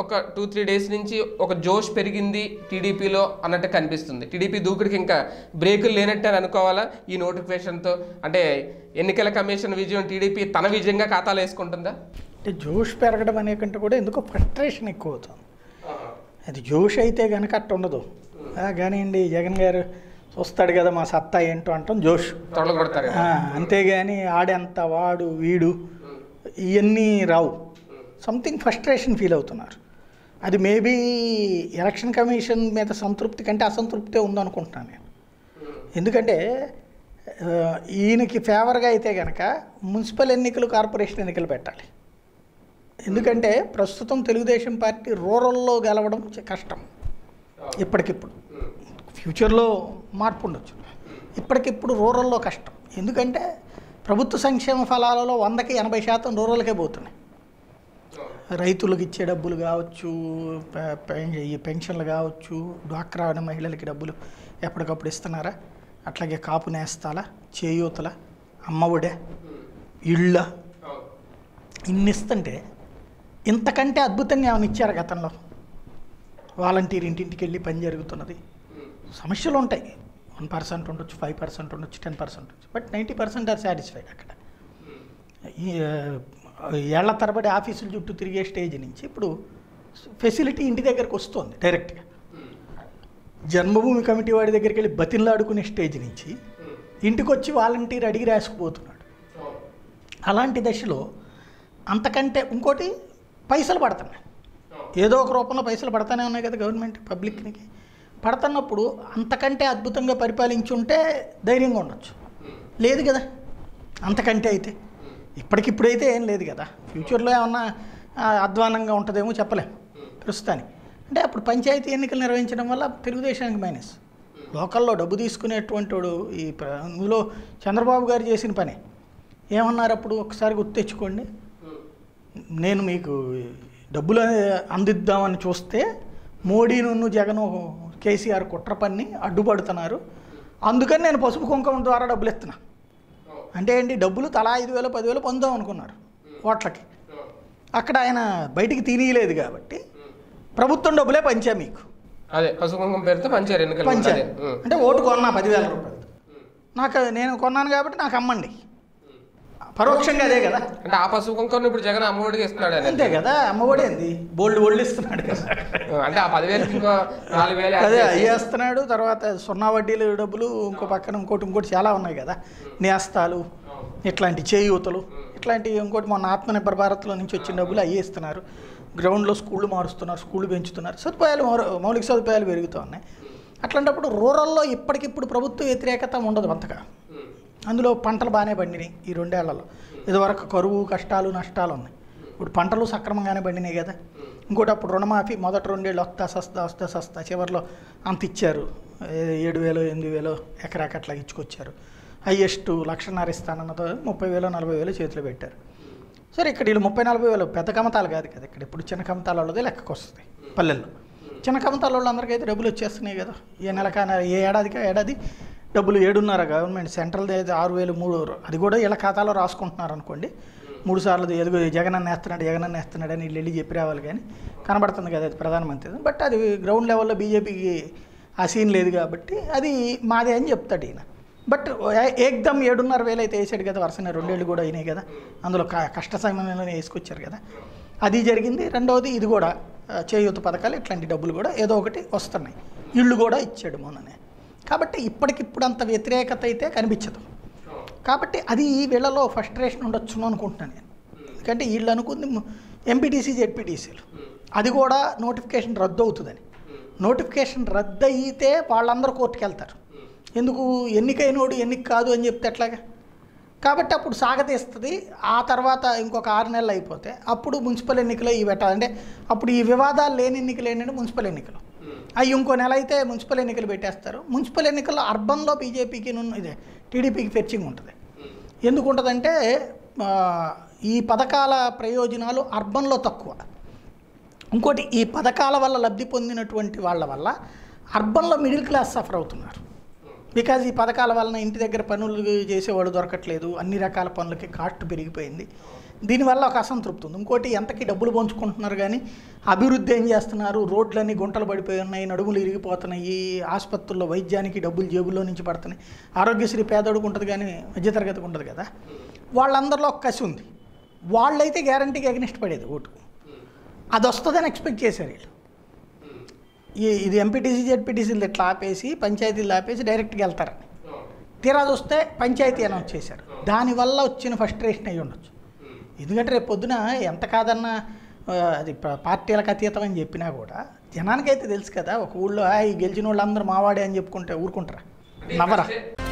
ఒక 2-3 డేస్ నుంచి ఒక జోష్ పెరిగింది టీడీపీలో అన్నట్టు కనిపిస్తుంది. టీడీపీ దూకుడికి ఇంకా బ్రేకులు లేనట్టు అని అనుకోవాలా ఈ నోటిఫికేషన్తో? అంటే ఎన్నికల కమిషన్ విజయం టీడీపీ తన విజయంగా ఖాతాలో వేసుకుంటుందా? అంటే జోష్ పెరగడం అనే కంటే కూడా ఎందుకో ఫ్రస్ట్రేషన్ ఎక్కువ అవుతుంది. అది జోష్ అయితే కనుక అట్ట ఉండదు. కానివ్వండి, జగన్ గారు వస్తాడు కదా మా సత్తా ఏంటో అంటాం జోష్, అంతేగాని ఆడెంత వాడు వీడు ఇవన్నీ రావు. సంథింగ్ ఫ్రస్ట్రేషన్ ఫీల్ అవుతున్నారు. అది మేబీ ఎలక్షన్ కమిషన్ మీద సంతృప్తి కంటే అసంతృప్తే ఉందనుకుంటున్నాను నేను. ఎందుకంటే ఈయనకి ఫేవర్గా అయితే కనుక మున్సిపల్ ఎన్నికలు, కార్పొరేషన్ ఎన్నికలు పెట్టాలి. ఎందుకంటే ప్రస్తుతం తెలుగుదేశం పార్టీ రూరల్లో గెలవడం కష్టం. ఇప్పటికిప్పుడు ఫ్యూచర్లో మార్పు ఉండొచ్చు, ఇప్పటికిప్పుడు రూరల్లో కష్టం. ఎందుకంటే ప్రభుత్వ సంక్షేమ ఫలాలలో 100కి 80% రూరల్కే పోతున్నాయి. రైతులకు ఇచ్చే డబ్బులు కావచ్చు, ఈ పెన్షన్లు కావచ్చు, డ్వాక్రా మహిళలకి డబ్బులు ఎప్పటికప్పుడు ఇస్తున్నారా, అట్లాగే కాపు నేస్తాల, చేయూతల, అమ్మఒడే, ఇళ్ళ, ఇన్ని ఇస్తుంటే ఇంతకంటే అద్భుతంగా ఏమైనా ఇచ్చారు గతంలో? వాలంటీర్ ఇంటింటికి వెళ్ళి పని జరుగుతున్నది. సమస్యలు ఉంటాయి, 1% ఉండొచ్చు, 5% ఉండొచ్చు, 10% ఉండొచ్చు, బట్ 90% ఆర్ సాటిస్ఫైడ్. అక్కడ ఏళ్ల తరబడి ఆఫీసుల చుట్టూ తిరిగే స్టేజ్ నుంచి ఇప్పుడు ఫెసిలిటీ ఇంటి దగ్గరకు వస్తుంది డైరెక్ట్గా. జన్మభూమి కమిటీ వాడి దగ్గరికి వెళ్ళి బతిన్లాడుకునే స్టేజ్ నుంచి ఇంటికి వచ్చి వాలంటీర్ అడిగి రాసుకుపోతున్నాడు. అలాంటి దశలో అంతకంటే ఇంకోటి పైసలు పడుతున్నాయి, ఏదో ఒక రూపంలో పైసలు పడతానే ఉన్నాయి కదా గవర్నమెంట్ పబ్లిక్కి. పడుతున్నప్పుడు అంతకంటే అద్భుతంగా పరిపాలించి ఉంటే ధైర్యంగా ఉండొచ్చు. లేదు కదా, అంతకంటే అయితే ఇప్పటికిప్పుడైతే ఏం లేదు కదా. ఫ్యూచర్లో ఏమన్నా అధ్వానంగా ఉంటుందేమో చెప్పలేము ప్రస్తుతానికి. అంటే అప్పుడు పంచాయతీ ఎన్నికలు నిర్వహించడం వల్ల తెలుగుదేశానికి మైనస్. లోకల్లో డబ్బు తీసుకునేటువంటి వాడు ఇందులో చంద్రబాబు గారు చేసిన పని ఏమన్నారు అప్పుడు ఒకసారి గుర్తు తెచ్చుకోండి. నేను మీకు డబ్బులు అందిద్దామని చూస్తే మోడీను జగన్ కేసీఆర్ కుట్ర పన్ని అడ్డుపడుతున్నారు, అందుకని నేను పసుపు కుంకుమ ద్వారా డబ్బులు ఇస్తున్నా అంటే ఏంటి? డబ్బులు తలా 5,000 10,000 పొందాం అనుకున్నారు ఓట్లకి. అక్కడ ఆయన బయటికి తినలేదు కాబట్టి ప్రభుత్వం డబ్బులే పంచా మీకు, అదే పసుపు కుంకుమ పేరుతో పంచారు. అంటే ఓటు కొన్నా 10,000 రూపాయలు, నేను కొన్నాను కాబట్టి నాకు అమ్మండి, పరోక్షంగా అదే కదా. అంటే ఆ పసుపు కుంకుమ ఇప్పుడు జగన్ అమ్మఒడికి ఇస్తున్నాడు, అంతే కదా. అమ్మఒడి ఏంది, బోల్డ్ ఇస్తున్నాడు కదా. అంటే ఆ 10,000 4,000 అదే అయ్యేస్తున్నాడు. తర్వాత సున్నా వడ్డీలు డబ్బులు, ఇంకో పక్కన ఇంకోటి చాలా ఉన్నాయి కదా, నేస్తాలు, ఇట్లాంటి చేయూతలు, ఇట్లాంటి ఇంకోటి మొన్న ఆత్మనిర్భర్ భారత్లో నుంచి వచ్చిన డబ్బులు అయ్యేస్తున్నారు. గ్రౌండ్లో స్కూళ్ళు మారుస్తున్నారు, స్కూళ్ళు పెంచుతున్నారు, సదుపాయాలు మౌలిక సదుపాయాలు పెరుగుతూ ఉన్నాయి. అట్లాంటప్పుడు రూరల్లో ఇప్పటికిప్పుడు ప్రభుత్వ వ్యతిరేకత ఉండదు అంతగా. అందులో పంటలు బాగానే పండినాయి ఈ 2 ఏళ్లలో. ఇదివరకు కరువు, కష్టాలు, నష్టాలు ఉన్నాయి. ఇప్పుడు పంటలు సక్రమంగానే పండినాయి కదా. ఇంకోటి అప్పుడు రుణమాఫీ మొదటి 2 ఏళ్ళు వస్తా సస్తా చివరిలో అంత ఇచ్చారు, 7,000 8,000 ఎకరాకి అట్లా ఇచ్చుకొచ్చారు. హైయెస్ట్ 1,50,000 ఇస్తానన్నదో 30,000 40,000 చేతిలో పెట్టారు. సరే, ఇక్కడ వీళ్ళు 30,000 40,000 పెద్ద కమతాలు కాదు కదా. ఇక్కడ ఇప్పుడు చిన్న కమతాల వాళ్ళదే లెక్కకు వస్తుంది. పల్లెల్లో చిన్న కమతాల వాళ్ళందరికీ అయితే డబ్బులు వచ్చేస్తున్నాయి కదా. ఏ ఏడాది డబ్బులు 7.5 గవర్నమెంట్ సెంట్రల్ది అయితే 6,000 3, అది కూడా వీళ్ళ ఖాతాలో రాసుకుంటున్నారు అనుకోండి. 3 సార్లు ఎదుగు జగన్ అన్న వేస్తున్నాడు అని వెళ్ళి చెప్పి రావాలి, కానీ కనబడుతుంది కదా అది ప్రధానమంత్రి. బట్ అది గ్రౌండ్ లెవెల్లో బీజేపీకి ఆ సీన్ లేదు కాబట్టి అది మాదే అని చెప్తాడు ఈయన. బట్ ఏకదమ్ 7,500 అయితే వేసాడు కదా, వరుసనే 2 ఏళ్ళు కూడా అయినాయి కదా. అందులో కష్ట సమయంలోనే వేసుకొచ్చారు కదా, అది జరిగింది. రెండవది ఇది కూడా చేయూత పథకాలు, ఇట్లాంటి డబ్బులు కూడా ఏదో ఒకటి వస్తున్నాయి. ఇళ్ళు కూడా ఇచ్చాడు మొన్ననే. కాబట్టి ఇప్పటికిప్పుడు అంత వ్యతిరేకత అయితే కనిపించదు. కాబట్టి అది వీళ్ళలో ఫ్రస్ట్రేషన్ ఉండొచ్చును అనుకుంటున్నాను నేను. ఎందుకంటే వీళ్ళు అనుకుంది ఎంపీటీసీ జెడ్పీటీసీలు, అది కూడా నోటిఫికేషన్ రద్దు అవుతుందని. నోటిఫికేషన్ రద్దు అయితే వాళ్ళందరూ కోర్టుకు వెళ్తారు. ఎందుకు? ఎన్నికైనోడు ఎన్నిక కాదు అని చెప్తే ఎట్లాగా? కాబట్టి అప్పుడు సాగతీస్తుంది. ఆ తర్వాత ఇంకొక 6 నెలలు అయిపోతే అప్పుడు మున్సిపల్ ఎన్నికలు ఇవి పెట్టాలంటే అప్పుడు ఈ వివాదాలు లేని ఎన్నికలు ఏంటంటే మున్సిపల్ ఎన్నికలు. అవి ఇంకో నెల అయితే మున్సిపల్ ఎన్నికలు పెట్టేస్తారు. మున్సిపల్ ఎన్నికల్లో అర్బన్లో బీజేపీకి ఇదే టీడీపీకి ఫెర్చింగ్ ఉంటుంది. ఎందుకు ఉంటుందంటే ఈ పథకాల ప్రయోజనాలు అర్బన్లో తక్కువ. ఇంకోటి, ఈ పథకాల వల్ల లబ్ధి పొందినటువంటి వాళ్ళ వల్ల అర్బన్లో మిడిల్ క్లాస్ సఫర్ అవుతున్నారు. బికాజ్ ఈ పథకాల వలన ఇంటి దగ్గర పనులు చేసేవాళ్ళు దొరకట్లేదు, అన్ని రకాల పనులకి కాస్ట్ పెరిగిపోయింది. దీనివల్ల ఒక అసంతృప్తి ఉంది. ఇంకోటి ఎంతకి డబ్బులు పంచుకుంటున్నారు కానీ అభివృద్ధి ఏం చేస్తున్నారు, రోడ్లన్నీ గుంటలు పడిపోయి ఉన్నాయి, నడుములు ఇరిగిపోతున్నాయి, ఆసుపత్రుల్లో వైద్యానికి డబ్బులు జేబుల్లో నుంచి పడుతున్నాయి. ఆరోగ్యశ్రీ పేదోడుకు ఉంటుంది కానీ మధ్యతరగతికి ఉంటుంది కదా, వాళ్ళందరిలో ఒక కసి ఉంది. వాళ్ళైతే గ్యారంటీగా ఎగనిస్ట్ పడేది ఓటు, అది వస్తుందని ఎక్స్పెక్ట్ చేశారు వీళ్ళు. ఇది ఎంపీటీసీ జెడ్పీటీసీలు ఇట్లా ఆపేసి పంచాయతీలు ఆపేసి డైరెక్ట్గా వెళ్తారని తీరాది వస్తే పంచాయతీ అనౌన్స్ చేశారు. దానివల్ల వచ్చిన ఫ్రస్ట్రేషన్ అయ్యి ఉండొచ్చు. ఎందుకంటే రేపు పొద్దున ఎంత కాదన్నా అది పార్టీలకు అతీతం అని చెప్పినా కూడా జనానికైతే తెలుసు కదా, ఒక ఊళ్ళో ఈ గెలిచిన వాళ్ళందరూ మావాడే అని చెప్పుకుంటే ఊరుకుంటారా? నవ్వరా?